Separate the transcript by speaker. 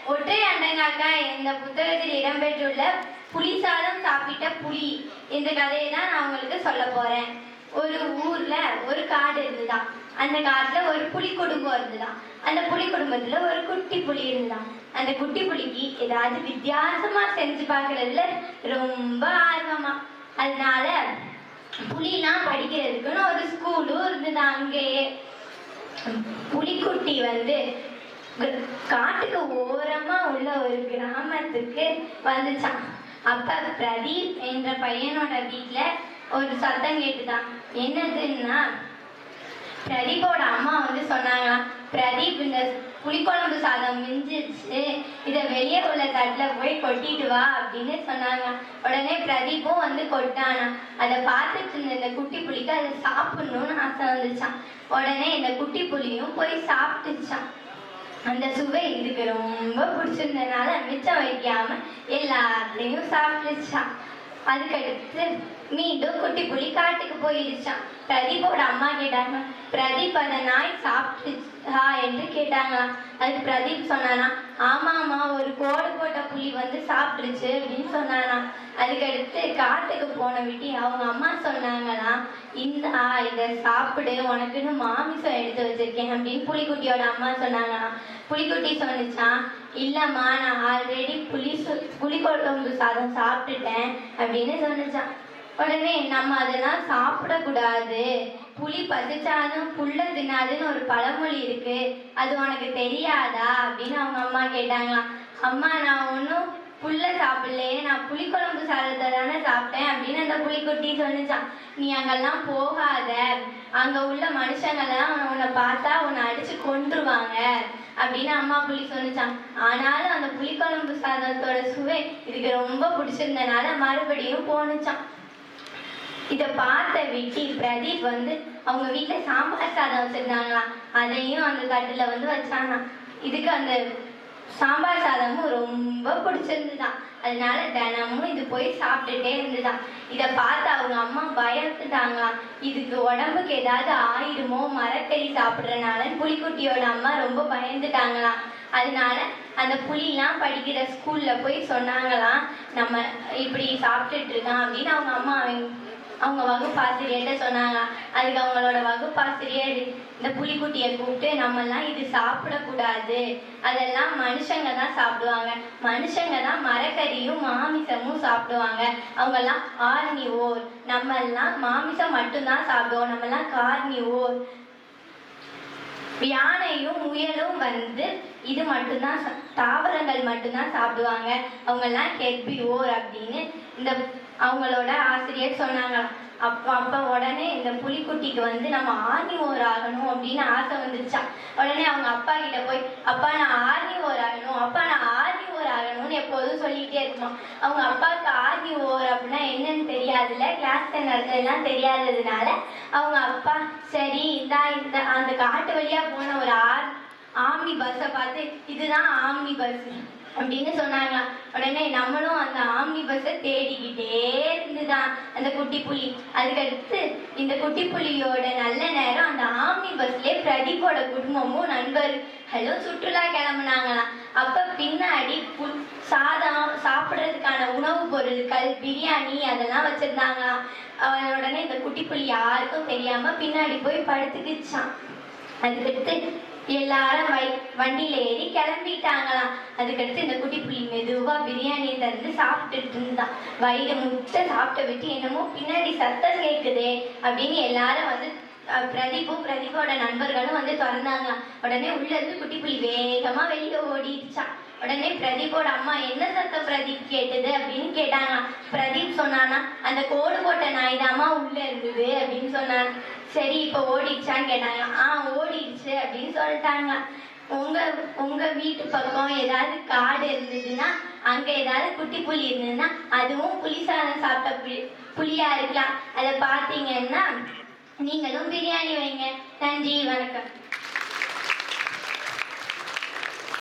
Speaker 1: ஒற்றை அண்டங்காக்கா இந்த புத்தகத்தில் இடம்பெற்றுள்ள புலி சாதம் சாப்பிட்ட புலி இந்த கதையை தான் நான் உங்களுக்கு சொல்ல போறேன். ஒரு ஊர்ல ஒரு காடு இருந்துதான். அந்த காட்டுல ஒரு புலி குடும்பம் இருந்துதான். அந்த புலி குடும்பத்துல ஒரு குட்டி புலி இருந்தான். அந்த குட்டி புலிக்கு ஏதாவது வித்தியாசமா செஞ்சு பார்க்கறதுல ரொம்ப ஆர்வமா. அதனால புலிலாம் படிக்கிறதுக்குன்னு ஒரு ஸ்கூலும் இருந்துதான். அங்கேயே புலிக்குட்டி காட்டுக்கு ஓரமா உள்ள ஒரு கிராமத்துக்கு வந்துச்சான். அப்ப பிரதீப் என்ற பையனோட வீட்டுல ஒரு சத்தம் கேட்டுதான். என்னதுன்னா, பிரதீப்போட அம்மா சொன்னாங்களாம், பிரதீப் இந்த புளிக்குழம்பு சாதம் மிஞ்சிருச்சு, இதை வெளியே உள்ள தட்டுல போய் கொட்டிட்டு வா அப்படின்னு சொன்னாங்க. உடனே பிரதீப்பும் கொட்டானா. அதை பார்த்துட்டு இருந்த இந்த குட்டி புலிக்கு அதை சாப்பிடணும்னு ஆசை வந்துச்சான். உடனே இந்த குட்டி புலியும் போய் சாப்பிட்டுச்சான். அந்த சுவை இதுக்கு ரொம்ப பிடிச்சிருந்ததுனால மிச்சம் வைக்காம எல்லாத்தையும் சாப்பிட்டுச்சான். அதுக்கடுத்து மீண்டும் குட்டி புலி காட்டுக்கு போயிடுச்சான். பிரதீப்போட அம்மா கேட்டாங்க, பிரதீப் அதை நாய் சாப்பிட்டுச்சா என்று கேட்டாங்களாம். அதுக்கு பிரதீப் சொன்னானா, ஆமாம்மா, ஒரு கோடு போட்ட புலி சாப்பிட்டுருச்சு அப்படின்னு சொன்னானா. அதுக்கடுத்து காட்டுக்கு போன விட்டி அவங்க அம்மா சொன்னாங்களாம், இதை சாப்பிடு, உனக்குன்னு மாமிசம் எடுத்து வச்சிருக்கேன் அப்படின்னு புலிக்குட்டியோட அம்மா சொன்னாங்களாம். புலிக்குட்டி சொன்னிச்சான், இல்லம்மா, நான் ஆல்ரெடி புளிக்குழம்பு சாதம் சாப்பிட்டுட்டேன் அப்படின்னு சொன்னிச்சான். உடனே நம்ம அதெல்லாம் சாப்பிடக்கூடாது, புலி பசிச்சாலும் புல்ல தின்னாதுன்னு ஒரு பழமொழி இருக்கு, அது உனக்கு தெரியாதா அப்படின்னு அவங்க அம்மா கேட்டாங்களாம். அம்மா, நான் ஒன்றும் புல்ல சாப்பிடலையே, நான் புளிக்குழம்பு சாதத்தை தானே சாப்பிட்டேன் அப்படின்னு அந்த புலிக்குட்டி சொன்னிச்சான். நீ அங்கெல்லாம் போகாத, அங்க உள்ள மனுஷங்கள்லாம் உன்னை பார்த்தா உன்னை அடிச்சு கொன்றுவாங்க அப்படின்னு அம்மா புலி சொன்னிச்சான். ஆனாலும் அந்த புளிக்குழம்பு சாதத்தோட சுவை இதுக்கு ரொம்ப பிடிச்சிருந்தனால மறுபடியும் போனுச்சான். இதை பார்த்த விட்டி பிரதீப் அவங்க வீட்டுல சாம்பார் சாதம் வச்சிருந்தாங்களாம். அதையும் அந்த தட்டுல வச்சானா. இதுக்கு அந்த சாம்பார் சாதமும் ரொம்ப பிடிச்சிருந்துதான். அதனால தினமும் இது போய் சாப்பிட்டுட்டே இருந்துதான். இதை பார்த்து அவங்க அம்மா பயந்துட்டாங்களாம். இதுக்கு உடம்புக்கு ஏதாவது ஆயிடுமோ மரக்கறி சாப்பிட்றனால புலிக்குட்டியோட அம்மா ரொம்ப பயந்துட்டாங்களாம். அதனால அந்த புலிலாம் படிக்கிற ஸ்கூல்ல போய் சொன்னாங்களாம், நம்ம இப்படி சாப்பிட்டுட்டு இருக்கான் அப்படின்னு அவங்க அம்மா அவங்க வகுப்பாசிரியர்கிட்ட சொன்னாங்களாம். அதுக்கு அவங்களோட வகுப்பாசிரியர் இந்த புலிக்குட்டியை கூப்பிட்டு, நம்மெல்லாம் இது சாப்பிடக்கூடாது, அதெல்லாம் மனுஷங்க தான் சாப்பிடுவாங்க, மனுஷங்க தான் மரக்கறியும் மாமிசமும் சாப்பிடுவாங்க, அவங்கெல்லாம் கார்னிவோர், நம்மெல்லாம் மாமிசம் மட்டும்தான் சாப்பிடுவோம், நம்மெல்லாம் கார்னிவோர். யானையும் முயலும் இது மட்டும்தான் தாவரங்கள் மட்டும்தான் சாப்பிடுவாங்க, அவங்கெல்லாம் ஹெர்பிவோர் அப்படின்னு இந்த அவங்களோட ஆசிரியர் சொன்னாங்களாம். அப்ப உடனே இந்த புலிக்குட்டிக்கு நம்ம ஆர்னிவோர் ஆகணும் அப்படின்னு ஆசை வந்துருச்சான். உடனே அவங்க அப்பா கிட்ட போய், அப்பா நான் ஆர்னிவோர் ஆகணும், அப்பா நான் ஆர்னிவோர் ஆகணும்னு எப்போதும் சொல்லிக்கிட்டே இருக்குமா. அவங்க அப்பாவுக்கு ஆர்னிவோர் அப்படின்னா என்னன்னு தெரியாதுல்ல, கிளாஸ்ல நடந்ததெல்லாம் தெரியாததுனால அவங்க அப்பா, சரி இந்த அந்த காட்டு வழியா போன ஒரு ஆம்னி பஸ்ஸை பார்த்து, இதுதான் ஆம்னி பஸ் அப்படின்னு சொன்னாங்களாம். உடனே நம்மளும் அந்த ஆம்னி பஸ்ஸை தேடிக்கிட்டே இருந்துதான் அந்த குட்டி புலி. அதுக்கடுத்து இந்த குட்டி புலியோட நல்ல நேரம் அந்த ஆம்னி பஸ்லயே பிரதீப்போட குடும்பமும் நண்பர்களும் சுற்றுலா கிளம்புனாங்களாம். அப்ப பின்னாடி சாதம் சாப்பிட்றதுக்கான உணவுப் பொருட்கள், பிரியாணி அதெல்லாம் வச்சிருந்தாங்களாம். உடனே இந்த குட்டி புலி யாருக்கும் தெரியாம பின்னாடி போய் படுத்துக்கிச்சான். அதுக்கடுத்து எல்லாரும் வண்டியில ஏறி கிளம்பிட்டாங்களாம். அதுக்கடுத்து இந்த குட்டி புலி மெதுவா பிரியாணியை திறந்து சாப்பிட்டுட்டு இருந்தான். வயிறு முட்டை சாப்பிட்ட விட்டு என்னமோ பின்னாடி சத்தம் கேட்குதே அப்படின்னு எல்லாரும் பிரதீப்போட நண்பர்களும் திறந்தாங்க. உடனே உள்ள இருந்து குட்டி புலி வேகமா வெளியே ஓடிடுச்சான். உடனே பிரதீப்போட அம்மா, என்ன சத்தம் பிரதீப் கேட்டது அப்படின்னு கேட்டாங்க. பிரதீப் சொன்னானா, அந்த கோடு போட்ட நாய் தாமா உள்ள இருந்தது அப்படின்னு சொன்னாங்க. சரி, இப்போ ஓடிடுச்சான்னு கேட்டாங்க. ஓடிடுச்சு அப்படின்னு சொல்லிட்டாங்க. உங்க வீட்டு பக்கம் ஏதாவது காடு இருந்ததுன்னா, அங்க ஏதாவது குட்டி புலி இருந்ததுன்னா, அதுவும் புலி சாதம் சாப்பிட்ட புலியா இருக்கலாம். அதை பார்த்தீங்கன்னா நீங்களும் பிரியாணி வைங்க. நன்றி, வணக்கம்.